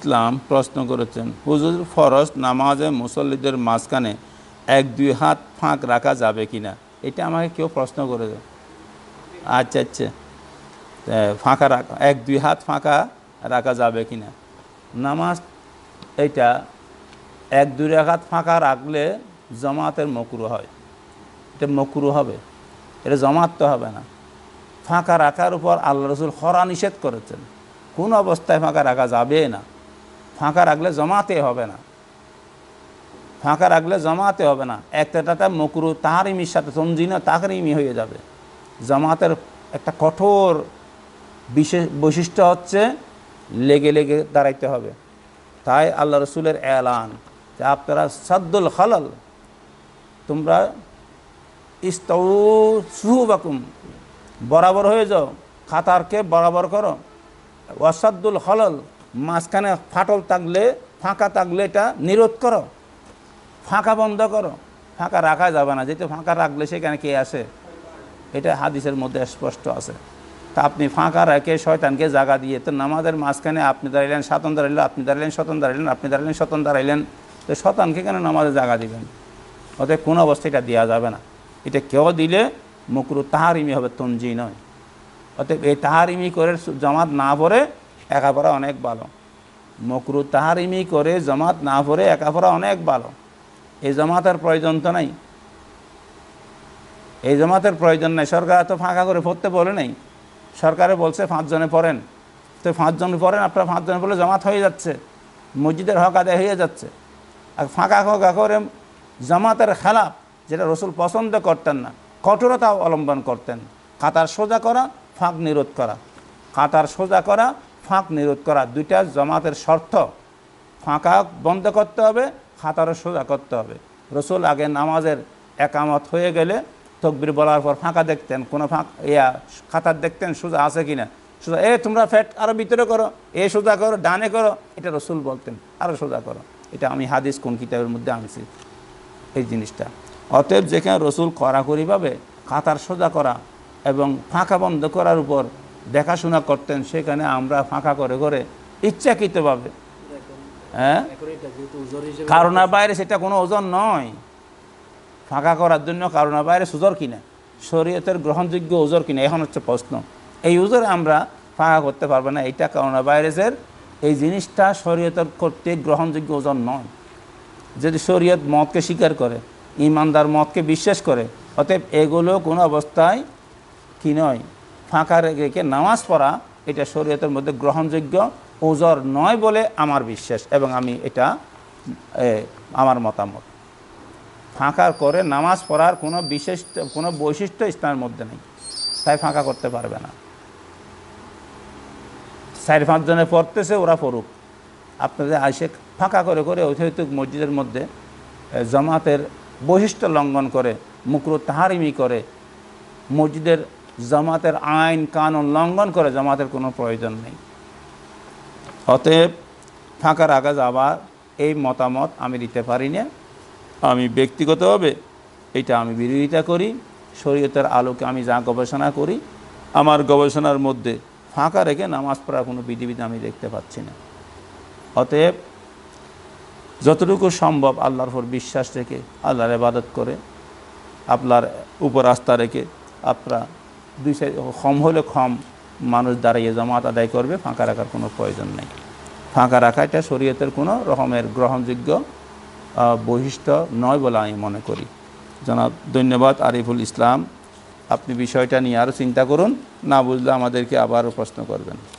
ইসলাম প্রশ্ন করেছেন, হুজুর ফরজ নামাজে মুসল্লিদের মাঝখানে 1-2 হাত ফাঁক রাখা যাবে কিনা? এটা আমাকে কেউ প্রশ্ন করেছে। আচ্ছা আচ্ছা, ফাঁকা রাখা 1-2 হাত ফাঁকা রাখা যাবে কিনা? নামাজ এইটা 1-2 রাকাত ফাঁকা রাখলে জামাতের মকরু হয়, এটা মকরু হবে, এটা জামাত তো হবে না। ফাঁকা রাখার উপর আল্লাহ রসুল খরা নিষেধ করেছেন, কোন অবস্থায় ফাঁকা রাখা যাবে না। ফাঁকা রাখলে জামাতে হবে না, ফাঁকা রাখলে জামাতে হবে না। একটা মকরু তাহরিমির সাথে তনজিনা তাহরিমি হয়ে যাবে। জামাতের একটা কঠোর বিশেষ বৈশিষ্ট্য হচ্ছে লেগে লেগে দাঁড়াইতে হবে। তাই আল্লাহ রসুলের এলান যে আপনারা সাদ্দুল খালাল, তোমরা ইস্তাউ সুহুবাকুম, বরাবর হয়ে যাও, কাতারকে বরাবর করো। ওয়াসাদ্দুল খালাল, মাঝখানে ফাটল থাকলে ফাঁকা থাকলে এটা নিরোধ করো, ফাঁকা বন্ধ করো। ফাঁকা রাখা যাবে না, যেহেতু ফাঁকা রাখলে সেখানে কে আসে, এটা হাদিসের মধ্যে স্পষ্ট আছে। তা আপনি ফাঁকা রেখে শয়তানকে জায়গা দিয়ে, তো নামাজের মাঝখানে আপনি দাঁড়াইলেন, শয়তান দাঁড়াইলেন, আপনি দাঁড়াইলেন, শয়তান দাঁড়াইলেন, আপনি দাঁড়াইলেন, শয়তান দাঁড়াইলেন, তো শয়তানকে কেন নামাজে জায়গা দিবেন? অতএব কোনো অবস্থায় এটা দেওয়া যাবে না। এটা কেউ দিলে মকরু তাহারিমি হবে, তনজি নয়। অতএব এই তাহারিমি করে জামাত না পড়ে একা পড়া অনেক ভালো। মকরু তাহারিমি করে জামাত না পড়ে একা পড়া অনেক ভালো। এই জামাতের প্রয়োজন তো নাই, এই জামাতের প্রয়োজন নাই। সরকার তো ফাঁকা করে পড়তে বলে নাই, সরকারে বলছে 5 জনে পড়েন, তো 5 জন পড়েন, আপনারা 5 জনে পড়লে জামাত হয়ে যাচ্ছে, মসজিদের হক আদায় হয়ে যাচ্ছে। আর ফাঁকা ফাঁকা করে জামাতের খেলাফ, যেটা রসুল পছন্দ করতেন না, কঠোরতা অবলম্বন করতেন। কাতার সোজা করা, ফাঁক নিরোধ করা, কাতার সোজা করা, ফাঁক নিরোধ করা, দুইটা জামাতের শর্ত। ফাঁকা বন্ধ করতে হবে, কাতারও সোজা করতে হবে। রসুল আগে নামাজের একামত হয়ে গেলে তকবির বলার পর ফাঁকা দেখতেন, কোনো কাতার দেখতেন সোজা আছে কিনা, সোজা তোমরা ফ্যাট আরও ভিতরে করো, সোজা করো, ডানে করো, এটা রসুল বলতেন, আরও সোজা করো। এটা আমি হাদিস কোন কিতাবের মধ্যে আনছি এই জিনিসটা। অতএব যেখানে রসুল কড়াকড়িভাবে কাতার সোজা করা এবং ফাঁকা বন্ধ করার উপর দেখাশোনা করতেন, সেখানে আমরা ফাঁকা করে করে ইচ্ছাকৃতভাবে, কারণা বাইরে, সেটা কোনো ওজন নয়। ফাঁকা করার জন্য কারণা বাইরে সুজর কিনা, শরীয়তের গ্রহণযোগ্য ওজর কিনা, এখন হচ্ছে প্রশ্ন। এই ওজরে আমরা ফাঁকা করতে পারবো না, এটা কারণা ভাইরাসের এই জিনিসটা শরীয়তের কর্তৃক গ্রহণযোগ্য ওজন নয়। যদি শরীয়ত মতকে স্বীকার করে, ইমানদার মতকে বিশ্বাস করে, অতএব এগুলো কোনো অবস্থায় কি নয়, ফাঁকা রেখে নামাজ পড়া এটা শরীয়তের মধ্যে গ্রহণযোগ্য ওজর নয় বলে আমার বিশ্বাস, এবং আমি এটা আমার মতামত। ফাঁকা করে নামাজ পড়ার কোনো বৈশিষ্ট্য ইসলামের মধ্যে নেই, তাই ফাঁকা করতে পারবে না। 4-5 জনে পড়তেছে, ওরা পড়ুক, আপনাদের আইসে ফাঁকা করে করে ঐতিহাসিক মসজিদের মধ্যে জামাতের বৈশিষ্ট্য লঙ্ঘন করে, মুকরু তাহারিমি করে, মসজিদের জামাতের আইন কানুন লঙ্ঘন করে, জামাতের কোনো প্রয়োজন নেই। অতএব ফাঁকা রাখা যাবার এই মতামত আমি দিতে পারি না। আমি ব্যক্তিগতভাবে এটা আমি বিরোধিতা করি। শরীয়তের আলোকে আমি যা গবেষণা করি, আমার গবেষণার মধ্যে ফাঁকা রেখে নামাজ পড়ার কোনো বিধিবিধান আমি দেখতে পাচ্ছি না। অতএব যতটুকু সম্ভব আল্লাহর উপর বিশ্বাস রেখে, আল্লাহর ইবাদত করে, আপনার উপর আস্থা রেখে আপনারা কম হলে কম মানুষ দাঁড়িয়ে জামাত আদায় করবে, ফাঁকা রাখার কোনো প্রয়োজন নেই। ফাঁকা রাখা এটা শরীয়তের কোনো রকমের গ্রহণযোগ্য বৈশিষ্ট্য নয় বলে আমি মনে করি। জনাব ধন্যবাদ আরিফুল ইসলাম, আপনি বিষয়টা নিয়ে আরও চিন্তা করুন, না বুঝলে আমাদেরকে আবারও প্রশ্ন করবেন।